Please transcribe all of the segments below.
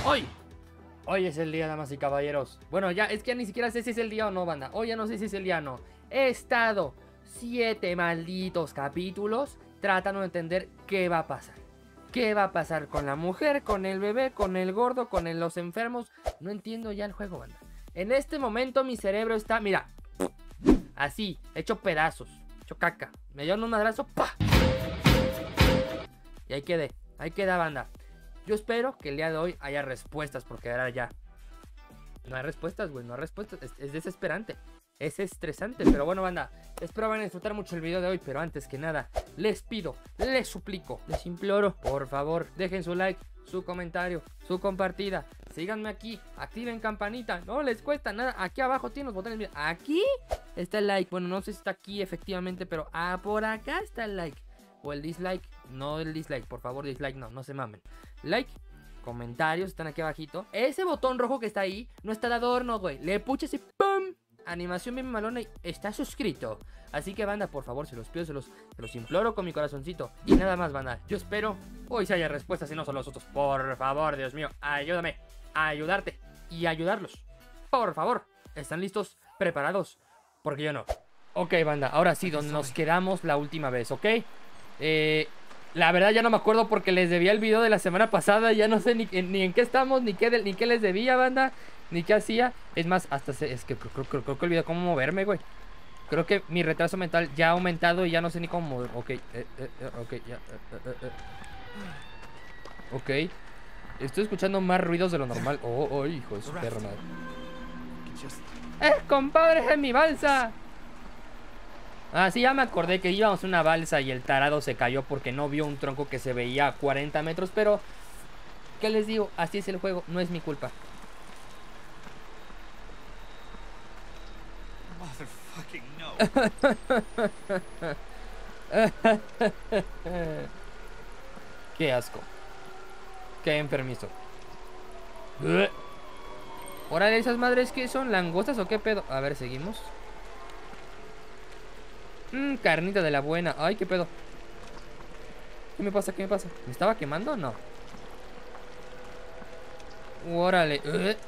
Hoy es el día, damas y caballeros. Bueno, ya es que ni siquiera sé si es el día o no, banda. Hoy ya no sé si es el día o no. He estado 7 malditos capítulos tratando de entender qué va a pasar. ¿Qué va a pasar con la mujer, con el bebé, con el gordo, con los enfermos? No entiendo ya el juego, banda. En este momento mi cerebro está, mira, así, hecho pedazos, hecho caca. Me dio un madrazo, ¡pah! Y ahí queda, banda. Yo espero que el día de hoy haya respuestas, porque ahora ya no hay respuestas, güey, no hay respuestas. Es desesperante, es estresante. Pero bueno, banda, espero van a disfrutar mucho el video de hoy. Pero antes que nada, les pido, les suplico, les imploro, por favor, dejen su like, su comentario, su compartida. Síganme aquí, activen campanita, no les cuesta nada. Aquí abajo tienen los botones, mira, aquí está el like. Bueno, no sé si está aquí efectivamente, pero por acá está el like. O el dislike, no el dislike, por favor, dislike no se mamen. Like, comentarios, están aquí abajito. Ese botón rojo que está ahí no está de adorno, güey. Le puches y ¡pum! Animación bien malona y está suscrito. Así que, banda, por favor, se los pido, se los imploro con mi corazoncito. Y nada más, banda, yo espero hoy se haya respuestas y no solo nosotros. Por favor, Dios mío, ayúdame a ayudarte y ayudarlos. Por favor, ¿están listos? ¿Preparados? Porque yo no. Ok, banda, ahora sí, donde nos quedamos la última vez, ¿ok? La verdad ya no me acuerdo porque les debía el video de la semana pasada. Ya no sé ni en qué estamos, ni qué les debía, banda, ni qué hacía. Es más, es que creo que olvidé cómo moverme, güey. Creo que mi retraso mental ya ha aumentado y ya no sé ni cómo mover. Ok, ya. Ok. Estoy escuchando más ruidos de lo normal. Oh, hijo de su perra madre. Compadre, es mi balsa. Ah, sí, ya me acordé que íbamos a una balsa y el tarado se cayó porque no vio un tronco que se veía a 40 metros. Pero, ¿qué les digo? Así es el juego, no es mi culpa. Qué asco. Qué enfermizo. Órale, ¿esas madres qué son? ¿Langostas o qué pedo? A ver, seguimos. Carnita de la buena. Ay, qué pedo. ¿Qué me pasa? ¿Me estaba quemando o no? Órale.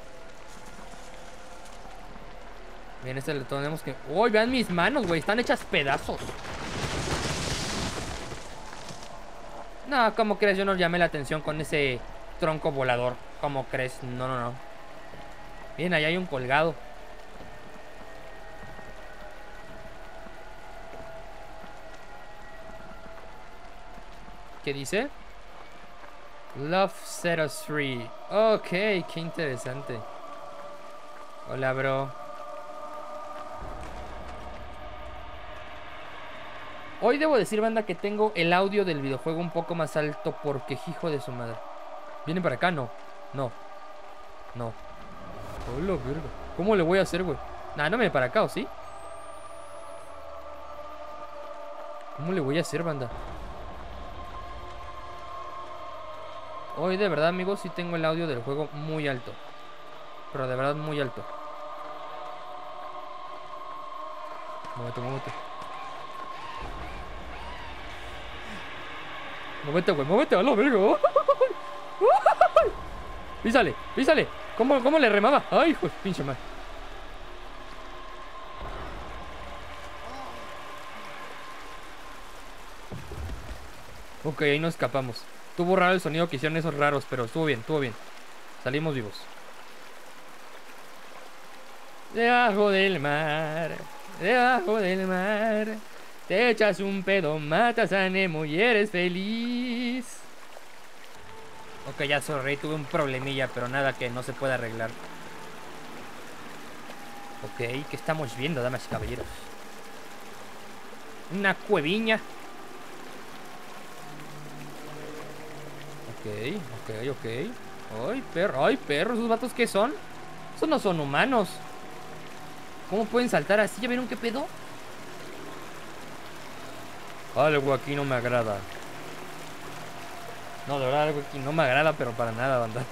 Bien, este le tenemos que... ¡Uy, vean mis manos, güey! Están hechas pedazos. No, ¿cómo crees? Yo no llamé la atención con ese tronco volador. ¿Cómo crees? No. Bien, ahí hay un colgado. ¿Qué dice? Love set us free. Ok, qué interesante. Hola, bro. Hoy debo decir, banda, que tengo el audio del videojuego un poco más alto porque hijo de su madre. ¿Vienen para acá? No. Hola, verga. ¿Cómo le voy a hacer, güey? Nah, no me viene para acá, ¿o sí? ¿Cómo le voy a hacer, banda? Hoy de verdad, amigos, sí tengo el audio del juego muy alto. Pero de verdad muy alto. Muévete. Muévete, güey, muévete, a la verga. Písale. ¿Cómo le remaba? Ay, hijo de pinche madre. Ok, ahí nos escapamos. Estuvo raro el sonido que hicieron esos raros, pero estuvo bien. Salimos vivos. Debajo del mar, te echas un pedo, matas a Nemo y eres feliz. Ok, ya sorry, tuve un problemilla, pero nada que no se pueda arreglar. Ok, ¿qué estamos viendo, damas y caballeros? Una cueviña. Ok. Ay, perro, ¿esos vatos qué son? Esos no son humanos. ¿Cómo pueden saltar así? ¿Ya vieron qué pedo? Algo aquí no me agrada. No, de verdad, algo aquí no me agrada, pero para nada, banda.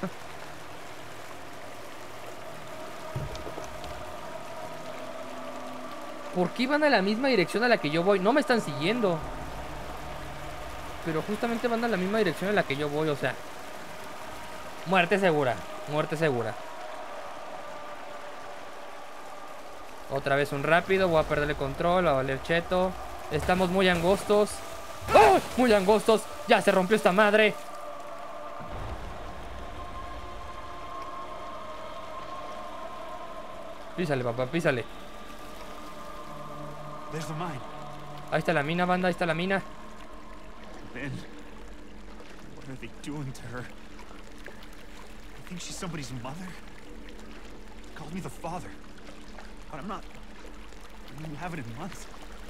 ¿Por qué van a la misma dirección a la que yo voy? No me están siguiendo. Pero justamente van a la misma dirección a la que yo voy, o sea. Muerte segura. Muerte segura. Otra vez un rápido. Voy a perder el control. Va a valer cheto. Estamos muy angostos. ¡Oh! Muy angostos. Ya se rompió esta madre. Písale, papá, písale. Ahí está la mina, banda. Ahí está la mina. Lynn, what are they doing to her? I think she's somebody's mother. Called me the father, but I'm not. I didn't have it in months.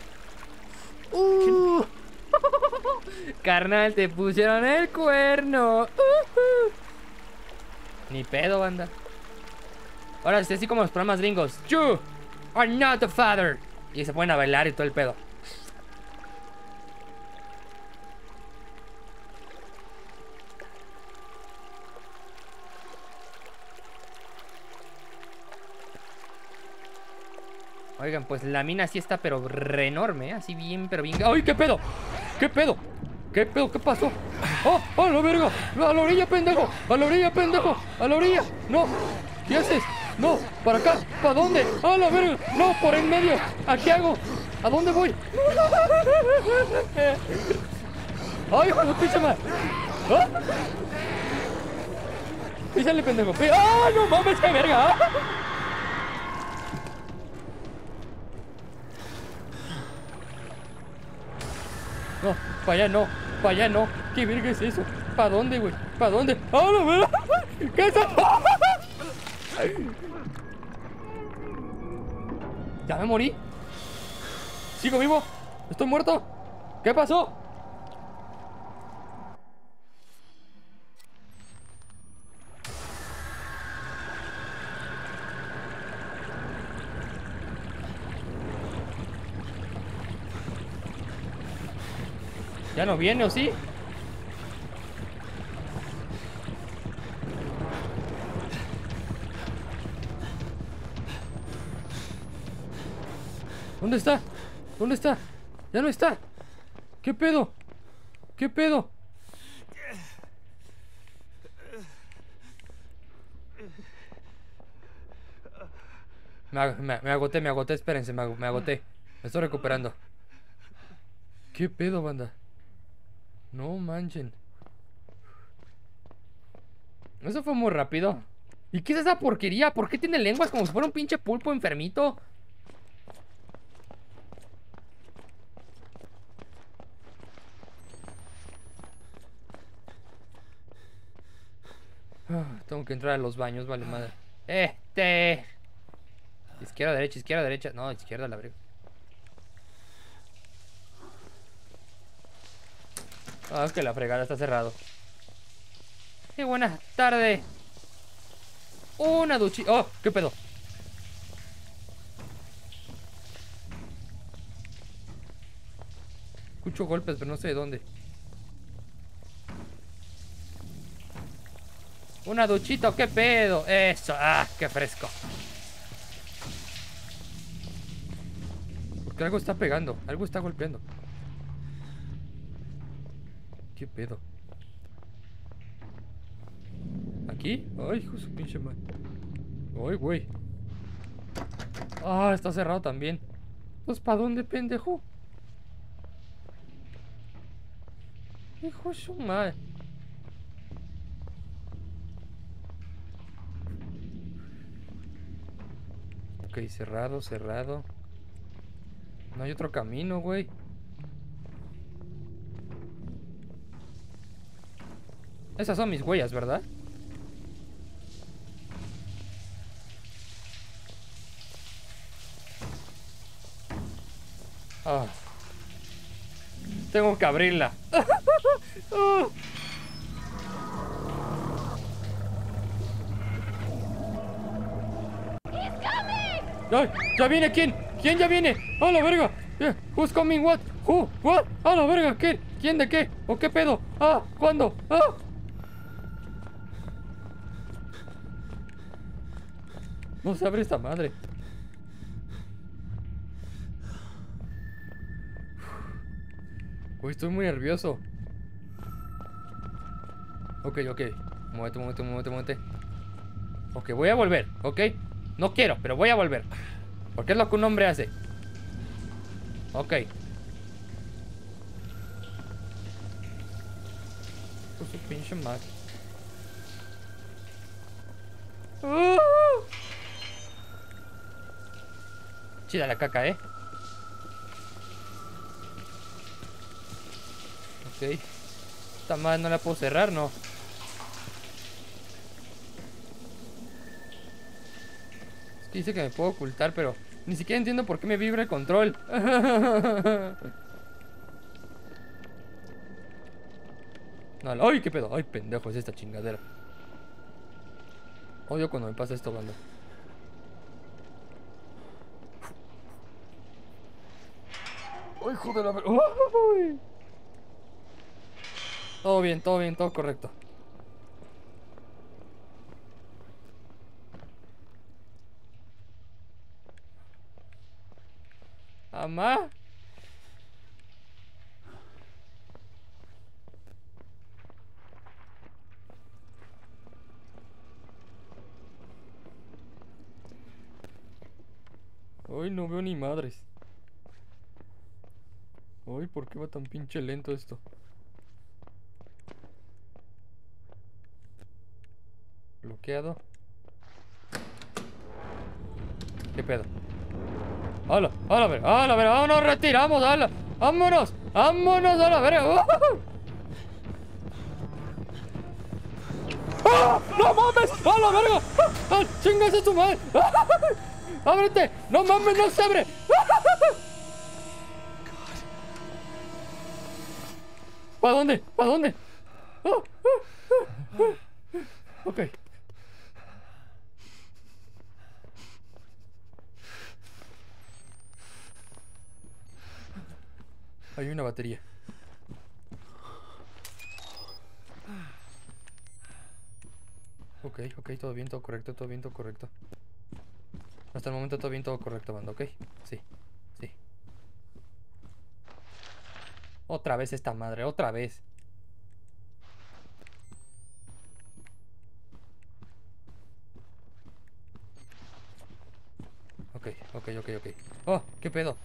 Carnal, te pusieron el cuerno. Ni pedo, banda. Ahora es así como los programas gringos. You are not the father. Y se ponen a bailar y todo el pedo. Oigan, pues la mina sí está pero re enorme, ¿eh? Así bien, pero bien... ¡Ay, qué pedo! ¿Qué pedo? ¿Qué pedo? ¿Qué pasó? ¡Oh! ¡Oh, la verga! ¡A la orilla, pendejo! ¡A la orilla, pendejo! ¡A la orilla! ¡No! ¿Qué haces? ¡No! ¿Para acá? ¿Para dónde? ¡A la verga! ¡No! ¡Por en medio! ¿A qué hago? ¿A dónde voy? ¡Ay, hijo de pinche madre! ¿Ah? Písale, pendejo. ¡Ah, no mames, qué verga! No, para allá no, para allá no. ¿Qué verga es eso? ¿Para dónde, güey? ¿Para dónde? ¡Ah, la verga! ¿Qué es eso? ¿Ya me morí? ¿Sigo vivo? ¿Estoy muerto? ¿Qué pasó? ¿Ya no viene o sí? ¿Dónde está? ¿Dónde está? ¡Ya no está! ¿Qué pedo? ¿Qué pedo? Me agoté, espérense, me agoté. Me estoy recuperando. ¿Qué pedo, banda? No manchen. Eso fue muy rápido. ¿Y qué es esa porquería? ¿Por qué tiene lenguas como si fuera un pinche pulpo enfermito? Tengo que entrar a los baños, vale madre. Izquierda, derecha, izquierda, derecha. No, izquierda, la verga. Ah, es que la fregada está cerrado. ¡Qué buena tarde! Una duchita. ¡Oh! ¿Qué pedo? Escucho golpes, pero no sé de dónde. Una duchita, ¿qué pedo? Eso, ¡ah! ¡Qué fresco! Porque algo está pegando, algo está golpeando. ¿Qué pedo? ¿Aquí? Ay, hijo de su pinche madre. Ay, güey. Ah, está cerrado también. Pues, ¿para dónde, pendejo? Hijo de su madre. Ok, cerrado, cerrado. No hay otro camino, güey. Esas son mis huellas, ¿verdad? Ah. Tengo que abrirla. ¡Ay! ¡Ya viene! ¿Quién? ¿Quién ya viene? ¡A la verga! Who's coming? What? Who? What? ¡A la verga! ¿Qué? ¿Quién de qué? ¿O qué pedo? ¡Ah! ¿Cuándo? ¡Ah! No se abre esta madre. Uy, estoy muy nervioso. Ok. Muévete, muévete, muévete, muévete. Ok, voy a volver, ok. No quiero, pero voy a volver. Porque es lo que un hombre hace. Ok. Por su pinche madre. Chida la caca, Ok. Esta madre no la puedo cerrar, no. Es que dice que me puedo ocultar, pero ni siquiera entiendo por qué me vibra el control. No, ¡ay, qué pedo! ¡Ay, pendejo! Es esta chingadera. Odio cuando me pasa esto, banda. ¡Ay, joder, la verdad! Todo bien, todo correcto. ¿Amá? Ay, no veo ni madres. Ay, ¿por qué va tan pinche lento esto? Bloqueado. ¿Qué pedo? ¡Hala! ¡Hala, ver! ¡Hala, ver! ¡Vámonos, retiramos! ¡Hala! ¡Vámonos! ¡Vámonos a la verga! ¡Ah! ¡No mames! ¡A la verga! ¡Ah! ¡Chingas a tu madre! ¡Ábrete! ¡No mames! ¡No se abre! ¿Para dónde? ¿Para dónde? Ok. Hay una batería. Ok, todo bien, todo correcto, todo bien, todo correcto. Hasta el momento todo bien, todo correcto, banda, ok. Sí. Otra vez esta madre, otra vez. Ok. Oh, ¿qué pedo?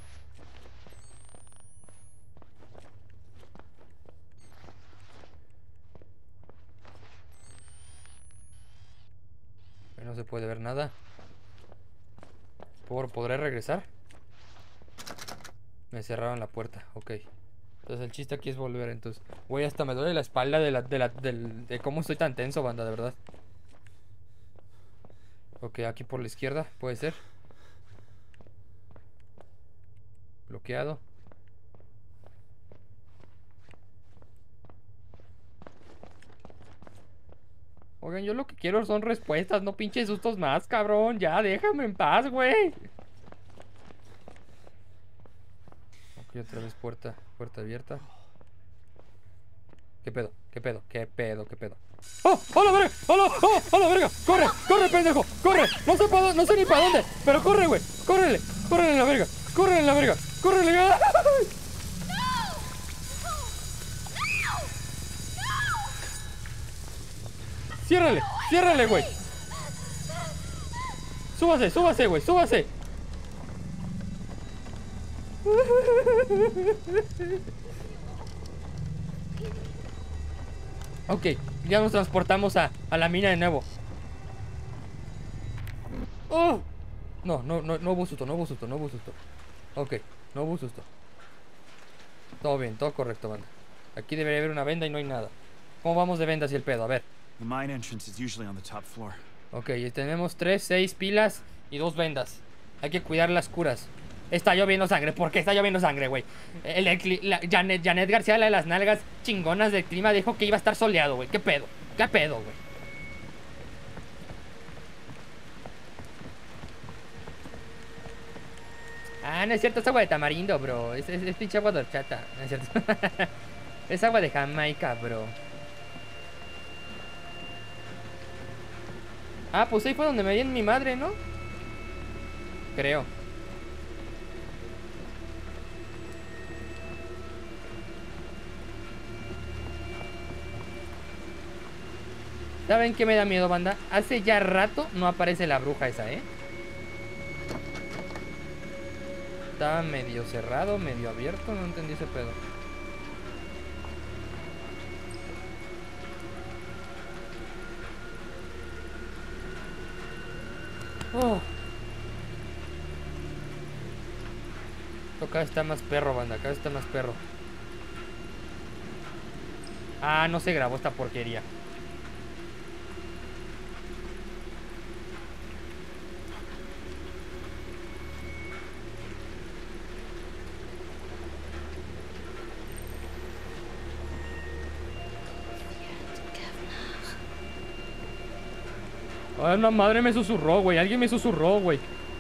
No se puede ver nada. ¿Podré regresar? Me cerraron la puerta, ok. Entonces el chiste aquí es volver, entonces. Güey, hasta me duele la espalda de cómo estoy tan tenso, banda, de verdad. Ok, aquí por la izquierda, puede ser. Bloqueado. Oigan, yo lo que quiero son respuestas, no pinches sustos más, cabrón. Ya, déjame en paz, güey. Ok, otra vez puerta abierta. ¿Qué pedo? ¡Oh! ¡Oh, la verga! ¡Oh, la verga! ¡Corre, pendejo! ¡Corre! No sé ni para dónde, pero corre, güey. ¡Córrele en la verga! ¡Córrele! ¡Ay! ¡Ciérrale, güey! Súbase, güey, súbase. Ok, ya nos transportamos a la mina de nuevo. ¡Oh! No hubo susto. Ok, no hubo susto. Todo bien, todo correcto, banda. Aquí debería haber una venda y no hay nada. ¿Cómo vamos de vendas y el pedo? A ver. The mine entrance is usually on the top floor. Ok, tenemos 6 pilas y 2 vendas. Hay que cuidar las curas. Está lloviendo sangre. ¿Por qué está lloviendo sangre, güey? Janet García, la de las nalgas chingonas del clima, dijo que iba a estar soleado, güey. ¿Qué pedo, güey? Ah, no es cierto, es agua de tamarindo, bro. Es pinche agua de horchata. No es cierto. Es agua de Jamaica, bro. Ah, pues ahí fue donde me dieron mi madre, ¿no? Creo. ¿Saben qué me da miedo, banda? Hace ya rato no aparece la bruja esa, ¿eh? Estaba medio cerrado, medio abierto, no entendí ese pedo. Oh. Acá está más perro, banda, acá está más perro. Ah, no se grabó esta porquería. Ay, una madre me susurró, güey. Alguien me susurró, güey.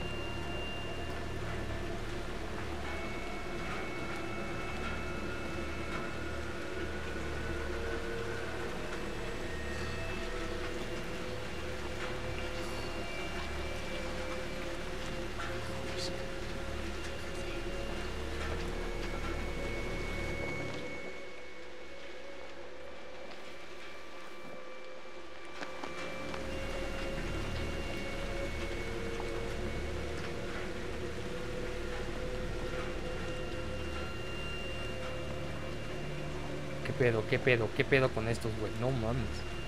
¿Qué pedo? ¿Qué pedo? ¿Qué pedo con estos, güey? No mames.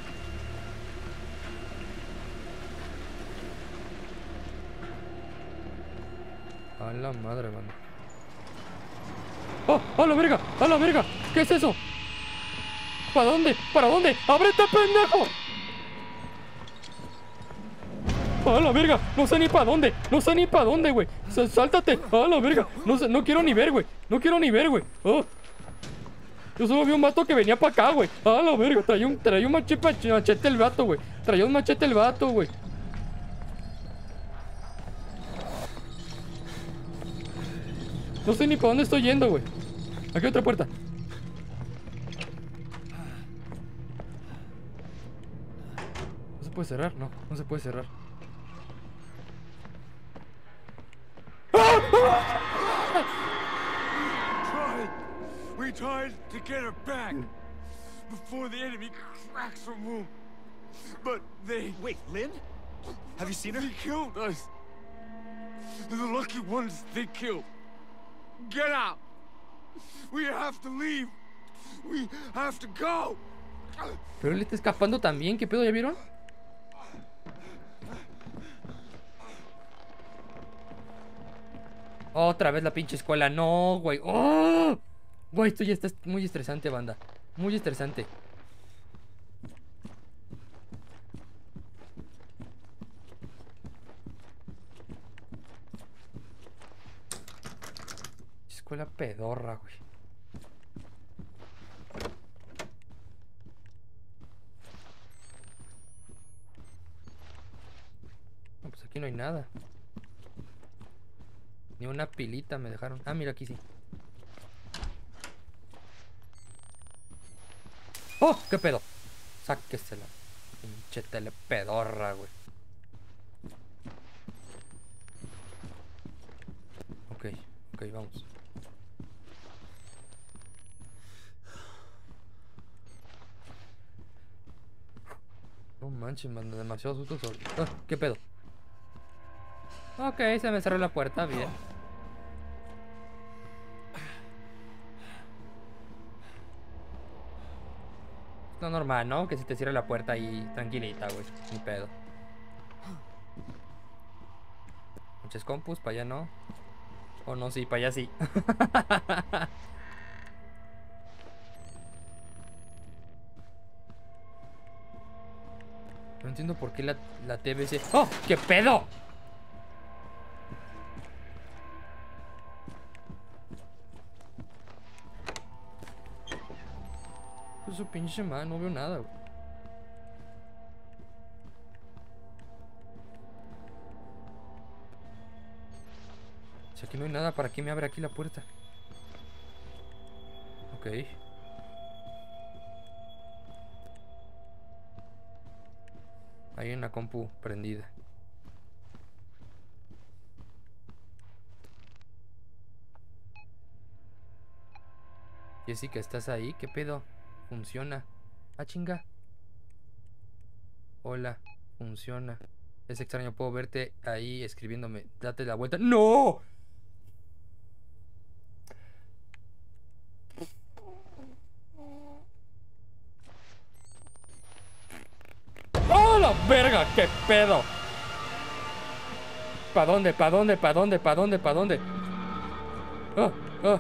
A la madre, mano. ¡Oh! ¡A la verga! ¡A la verga! ¿Qué es eso? ¿Para dónde? ¿Para dónde? ¡Ábrete, pendejo! ¡A la verga! No sé ni para dónde. No sé ni para dónde, güey. Sáltate. ¡A la verga! No sé, no quiero ni ver, güey. No quiero ni ver, güey. Oh. Yo solo vi un vato que venía para acá, güey. ¡A la verga! Traía un machete el vato, güey. Traía un machete el vato, güey. No sé ni para dónde estoy yendo, güey. Aquí hay otra puerta. ¿No se puede cerrar? No, no se puede cerrar. We tried to get her back before the enemy cracks her womb. But they... Wait, Lynn? Have you seen her? They killed us. The lucky ones they killed. Get out. We have to leave. We have to go. Pero él está escapando también. ¿Qué pedo? ¿Ya vieron? Otra vez la pinche escuela. No, güey. ¡Oh! Güey, esto ya está muy estresante, banda. Muy estresante. Escuela pedorra, güey. No, pues aquí no hay nada. Ni una pilita me dejaron. Ah, mira, aquí sí. ¡Oh! ¿Qué pedo? Sáquese la pinche telepedorra, güey. Ok, ok, vamos. No manches, man, demasiado susto. Ah, ¿qué pedo? Ok, se me cerró la puerta, bien. No normal, ¿no? Que se te cierre la puerta ahí tranquilita, güey. Ni pedo. Muchas compus, para allá no. O no, sí, para allá sí. No entiendo por qué la TBC... ¡Oh! ¡Qué pedo! Pues su pinche madre, no veo nada, güey. Si aquí no hay nada, ¿para qué me abre aquí la puerta? Ok. Hay una compu prendida. Jessica, ¿estás ahí? ¿Qué pedo? Funciona. Ah, chinga. Hola, funciona. Es extraño, puedo verte ahí escribiéndome. Date la vuelta. ¡No! ¡Oh, la verga! ¡Qué pedo! ¿Pa dónde? ¿Pa dónde? ¿Pa dónde? ¿Pa dónde? ¿Pa dónde? ¡Oh! ¡Oh!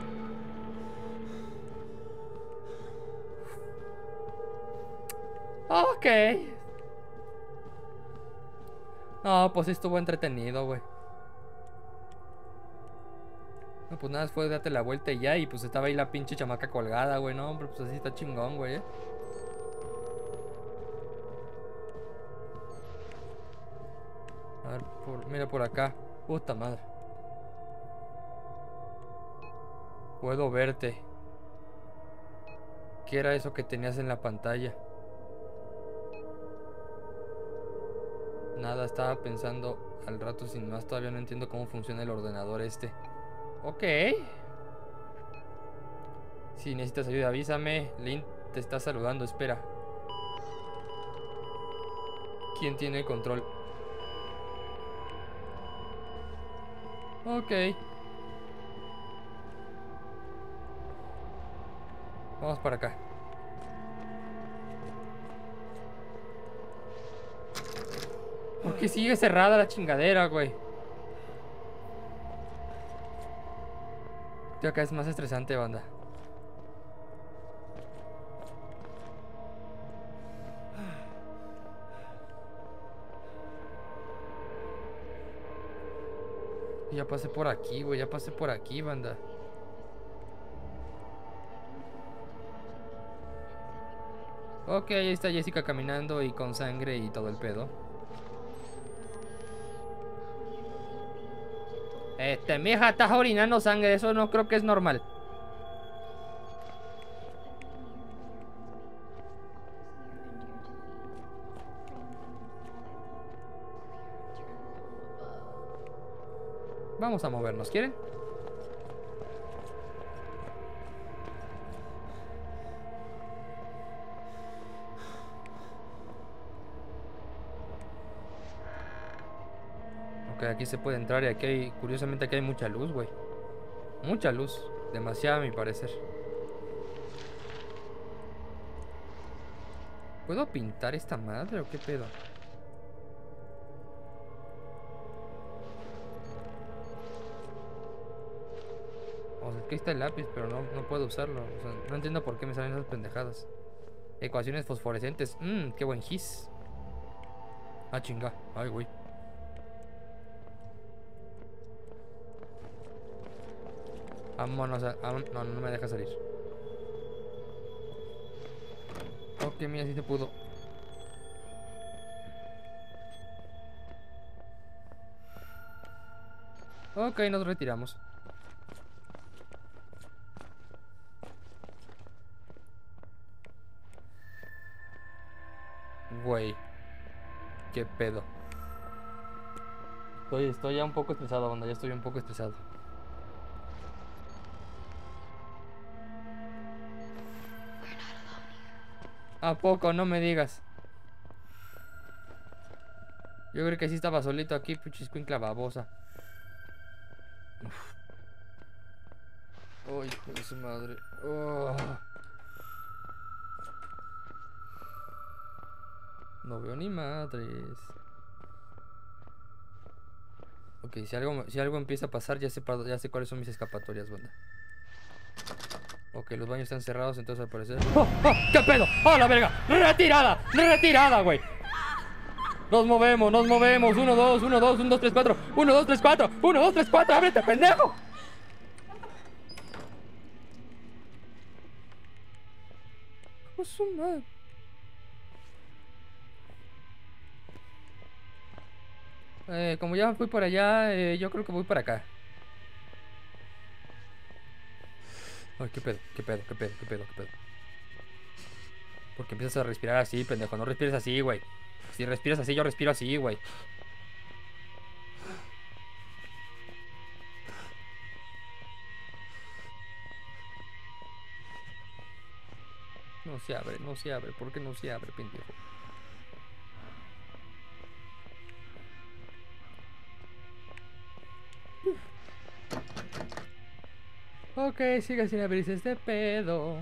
Ok. No, pues sí estuvo entretenido, güey. No, pues nada, fue date la vuelta y ya. Y pues estaba ahí la pinche chamaca colgada, güey. No, hombre, pues así está chingón, güey, A ver, mira por acá. Puta madre. Puedo verte. ¿Qué era eso que tenías en la pantalla? Nada, estaba pensando al rato sin más. Todavía no entiendo cómo funciona el ordenador este. Ok. Si necesitas ayuda, avísame. Lynn te está saludando, espera. ¿Quién tiene el control? Ok. Vamos para acá. ¿Por qué sigue cerrada la chingadera, güey? Tío, acá es más estresante, banda. Ya pasé por aquí, güey. Ya pasé por aquí, banda. Ok, ahí está Jessica caminando y con sangre y todo el pedo. Mija, estás orinando sangre. Eso no creo que es normal. Vamos a movernos, ¿quieren? Ok, aquí se puede entrar y aquí hay... Curiosamente aquí hay mucha luz, güey. Mucha luz. Demasiada a mi parecer. ¿Puedo pintar esta madre o qué pedo? O sea, aquí está el lápiz, pero no puedo usarlo. O sea, no entiendo por qué me salen esas pendejadas. Ecuaciones fosforescentes. Qué buen gis. Ah, chinga. Ay, güey. Vámonos a... no me deja salir. Ok, mira, sí se pudo. Ok, nos retiramos. Güey. Qué pedo. Estoy ya un poco estresado, banda. Ya estoy un poco estresado. ¿A poco? No me digas. Yo creo que sí estaba solito aquí, puchiscuincla babosa. Ay, hijo de su madre. Oh. No veo ni madres. Ok, si algo empieza a pasar, ya sé cuáles son mis escapatorias, banda. Ok, los baños están cerrados, entonces al parecer... ¡Oh! ¡Oh! ¿Qué pedo? ¡Oh, la verga! ¡Retirada! ¡Retirada, güey! Nos movemos, nos movemos. 1, 2, 1, 2, 1, 2, 3, 4. 1, 2, 3, 4. 1, 2, 3, 4. ¡Ábrete, pendejo! ¡Oh, su madre! Como ya fui por allá, yo creo que voy para acá. Ay, qué pedo, qué pedo, qué pedo, qué pedo, qué pedo. Porque empiezas a respirar así, pendejo. No respires así, güey. Si respiras así, yo respiro así, güey. No se abre, no se abre. ¿Por qué no se abre, pendejo? Ok, sigue sin abrirse este pedo.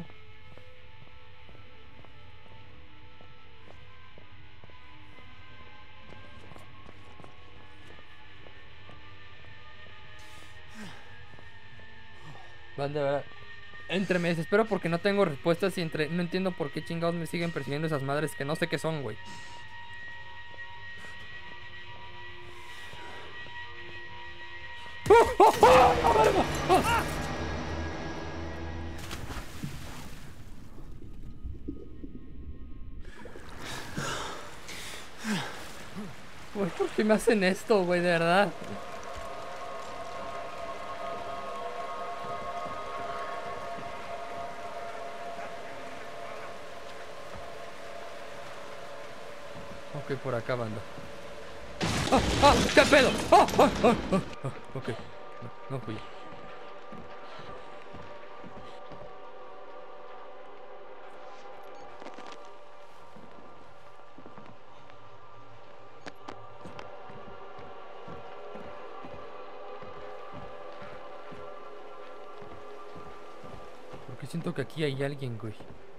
Van de verdad. Me desespero porque no tengo respuestas y no entiendo por qué chingados me siguen persiguiendo esas madres que no sé qué son, güey. Güey, ¿por qué me hacen esto, güey? De verdad. Ok, por acá, banda. ¡Ah! ¡Ah! ¡Qué pedo! ¡Ah! ¡Ah! ¡Ah! ¡Ah! ¡Ah! Ok. No, no fui. Porque siento que aquí hay alguien, güey.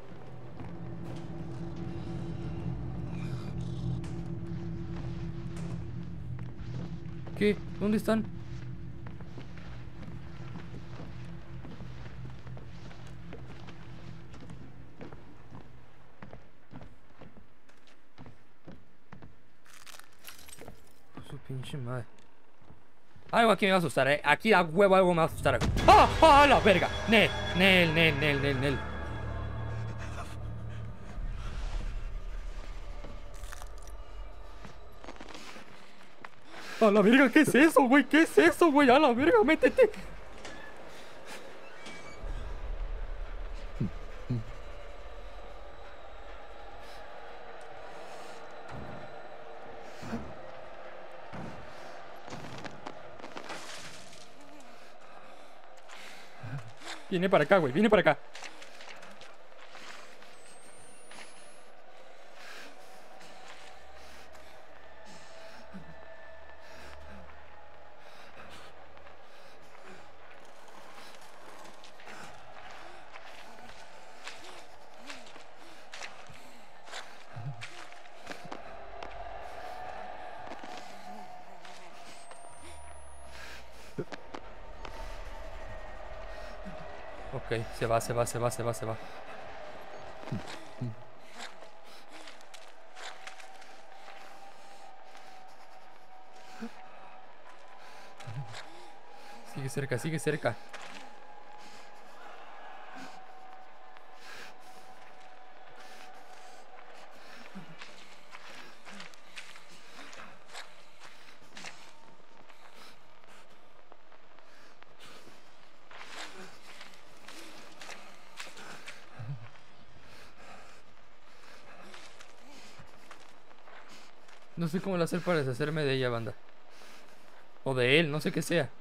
¿Qué? ¿Dónde están? Su pinche madre. Algo aquí me va a asustar, Aquí a huevo algo me va a asustar. ¡Ah! ¡Ah! ¡La verga! Nel. A la verga, ¿qué es eso, güey? ¿Qué es eso, güey? A la verga, métete. Viene para acá, güey, viene para acá. Ok, se va. Sigue cerca. No sé cómo lo hacer para deshacerme de ella, banda. O de él, no sé qué sea.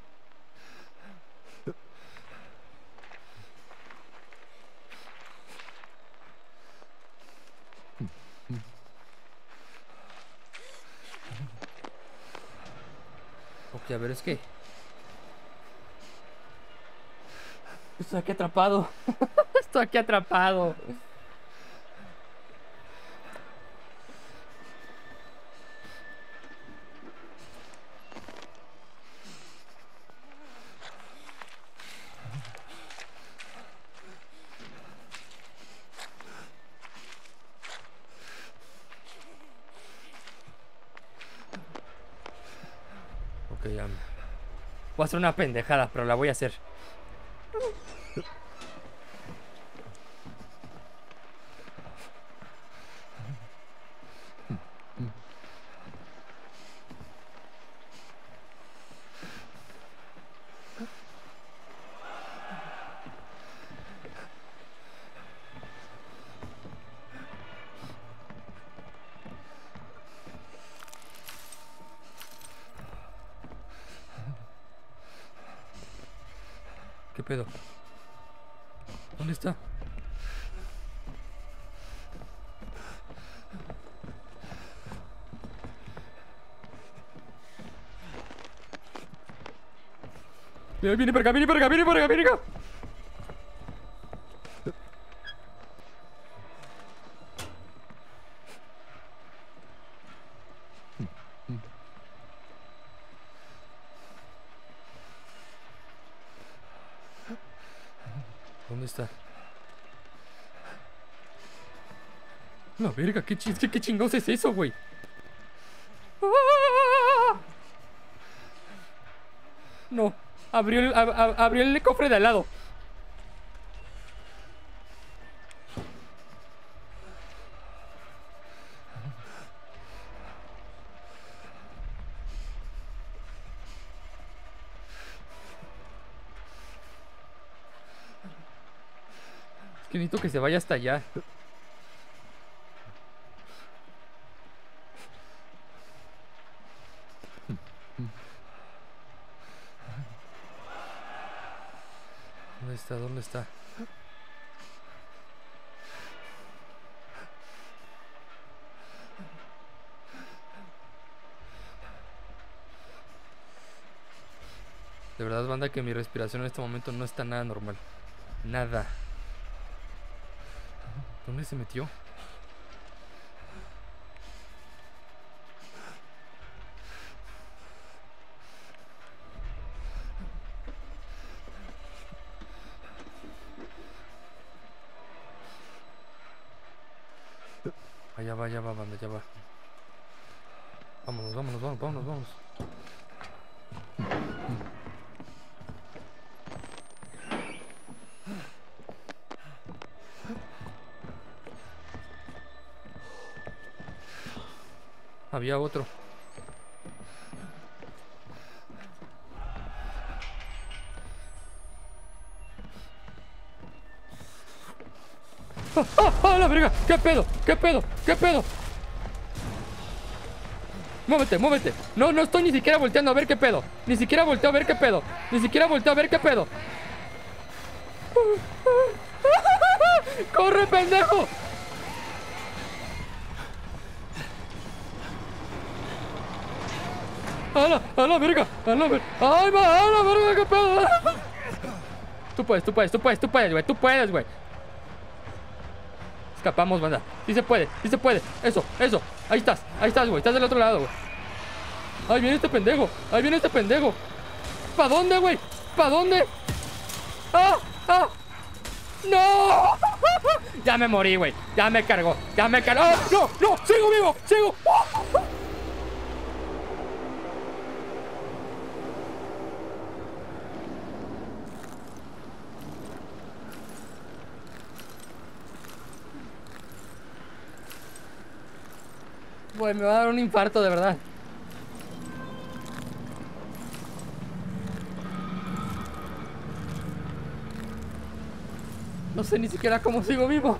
Ok, a ver, es que... Estoy aquí atrapado. Estoy aquí atrapado. Ok, ya. Voy a hacer una pendejada, pero la voy a hacer. ¿Qué pedo? ¿Dónde está? Viene para acá. ¿Dónde está? La verga, ¿qué chingados es eso, güey? ¡Ah! No, abrió el cofre de al lado. Es que necesito que se vaya hasta allá. ¿Dónde está? ¿Dónde está? De verdad, banda, que mi respiración en este momento no está nada normal. Nada. ¿Dónde se metió? Ya va, banda, ya va. Vámonos. Había otro. ¡Ah, la verga! ¿Qué pedo? Muévete. No estoy ni siquiera volteando a ver qué pedo. Ni siquiera volteo a ver qué pedo. ¡Corre, pendejo! ¡A la verga! ¡Ay, va! ¡A la verga! ¿Qué pedo? Tú puedes, güey. Escapamos, banda. Sí se puede. Eso. Ahí estás, güey. Estás del otro lado, güey. Ahí viene este pendejo. ¿Para dónde, güey? ¡Ah! ¡No! Ya me morí, güey. Ya me cargó. ¡Oh, no! ¡Sigo vivo! Güey, me va a dar un infarto, de verdad. No sé ni siquiera cómo sigo vivo.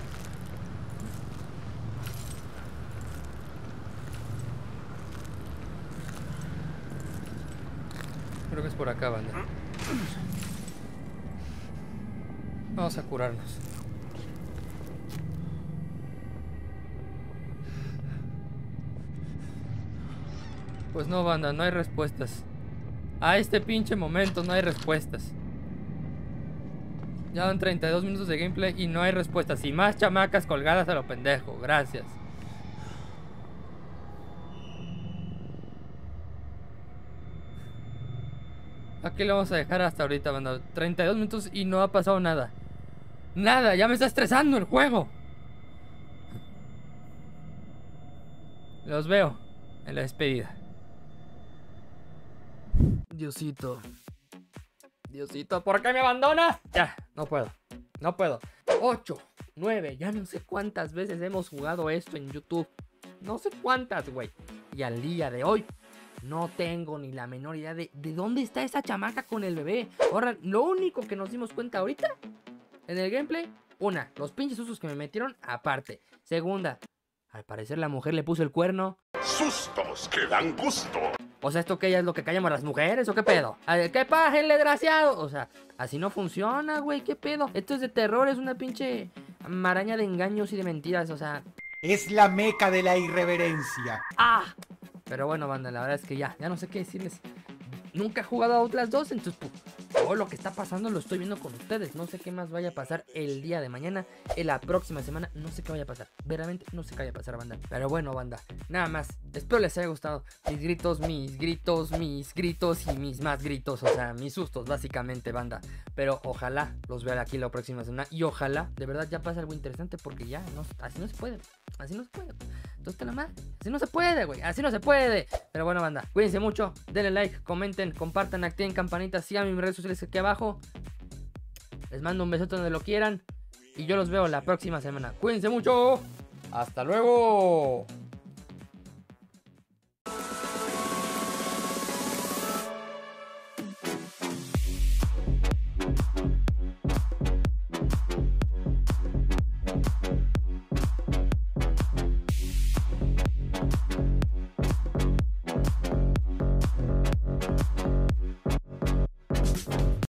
Creo que es por acá, banda. Vamos a curarnos. Pues no, banda, no hay respuestas. A este pinche momento no hay respuestas. Ya van 32 minutos de gameplay y no hay respuestas. Y más chamacas colgadas a lo pendejo. Gracias. Aquí lo vamos a dejar hasta ahorita, banda. 32 minutos y no ha pasado nada. Nada, ya me está estresando el juego. Los veo en la despedida. Diosito, ¿por qué me abandonas? Ya, no puedo. 8, 9, ya no sé cuántas veces hemos jugado esto en YouTube. No sé cuántas, güey. Y al día de hoy no tengo ni la menor idea de dónde está esa chamaca con el bebé. Ahora, lo único que nos dimos cuenta ahorita en el gameplay, los pinches sustos que me metieron aparte. Segunda, al parecer la mujer le puso el cuerno. Sustos que dan gusto. O sea, ¿esto qué es lo que callamos a las mujeres o qué pedo? ¿Qué pasa, el desgraciado? O sea, así no funciona, güey, ¿qué pedo? Esto es de terror, es una pinche maraña de engaños y de mentiras, o sea... Es la meca de la irreverencia. ¡Ah! Pero bueno, banda, la verdad es que ya no sé qué decirles. Nunca he jugado a Outlast 2, entonces pues, Todo lo que está pasando lo estoy viendo con ustedes. No sé qué más vaya a pasar el día de mañana, en la próxima semana. No sé qué vaya a pasar. Verdaderamente no sé qué vaya a pasar, banda. Pero bueno, banda, nada más. Espero les haya gustado mis gritos y mis más gritos. O sea, mis sustos, básicamente, banda. Pero ojalá los vea aquí la próxima semana. Y ojalá, de verdad, ya pase algo interesante. Porque ya, no, así no se puede. Así no se puede. Entonces te la madre. Así no se puede, güey. Así no se puede. Pero bueno, banda, cuídense mucho. Denle like, comenten, compartan, activen campanita. Síganme en mis redes sociales aquí abajo. Les mando un besote donde lo quieran. Y yo los veo la próxima semana. Cuídense mucho. Hasta luego.